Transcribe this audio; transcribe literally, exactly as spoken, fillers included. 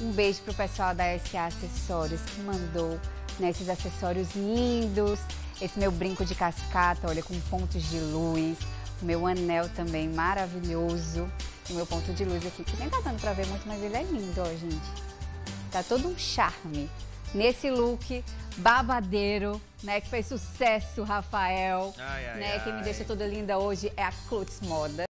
Um beijo pro pessoal da S A Acessórios que mandou, né, esses acessórios lindos. Esse meu brinco de cascata, olha, com pontos de luz. O meu anel também maravilhoso. O meu ponto de luz aqui, que nem tá dando pra ver muito, mas ele é lindo, ó, gente. Tá todo um charme. Nesse look babadeiro, né, que fez sucesso, Rafael. Ai, ai, né, ai. Quem me deixa toda linda hoje é a Klutz Moda.